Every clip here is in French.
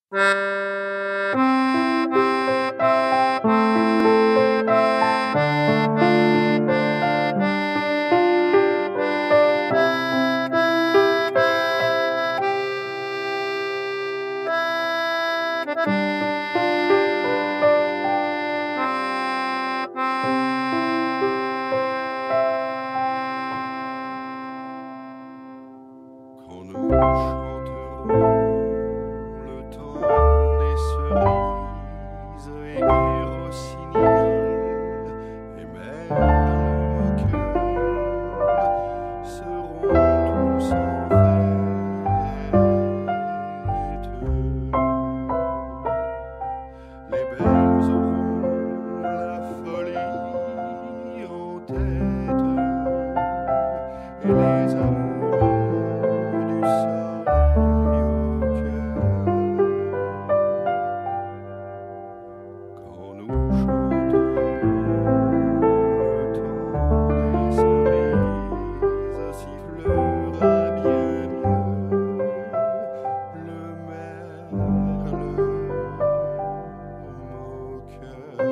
Quand nous chanterons le temps des cerises et des rossignols et merles moqueurs seront tous en fête. Les belles auront la folie en tête et les amoureux du soleil au cœur. Quand nous chanterons le temps des cerises, sifflera bien mieux le merle moqueur.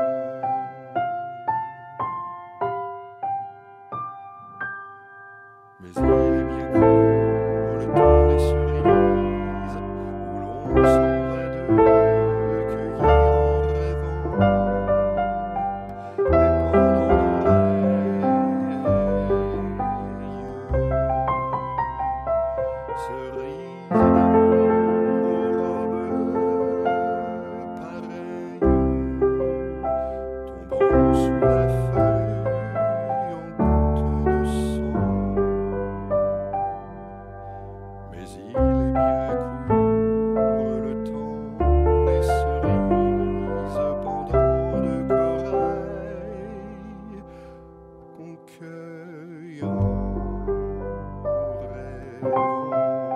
Mais il est bien court le temps des cerises où l'on s'en va de cueillir en rêvant des pendants d'oreilles. Cerises d'amour aux robes pareilles, tombant sous la feuille en gouttes de sang. Mais il est bien court le temps des cerises, pendant de corail qu'on cueille en rêvant.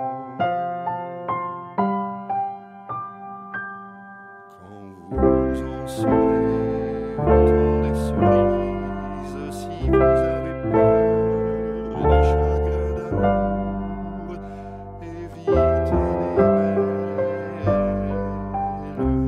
Quand vous en serez au temps des cerises, si vous avez peur des chagrins d'amour, évitez les belles.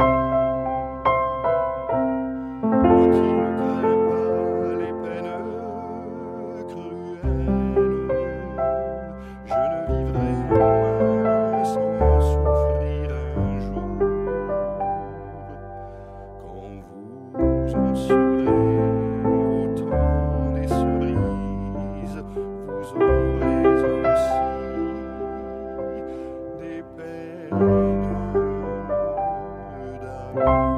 Moi qui ne crains pas les peines cruelles, je ne vivrai moins sans souffrir un jour. Quand vous en serez au temps des cerises, vous aurez aussi des peines d'amour.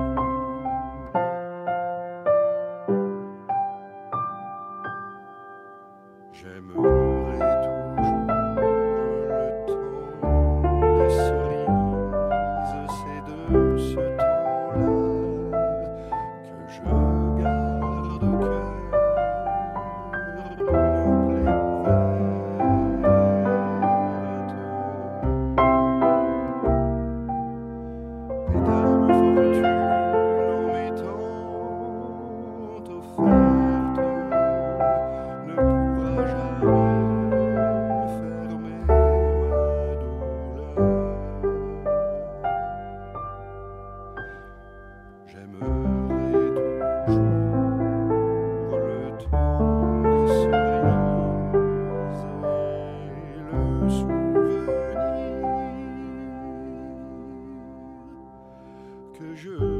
J'aimerai toujours le temps des cerises, c'est de ce temps-là que je garde au cœur une plaie ouverte. Mesdames, fortune en m'étant offerte ne pourra jamais fermer ma douleur. J'aimerai toujours le temps des cerises et le souvenir que je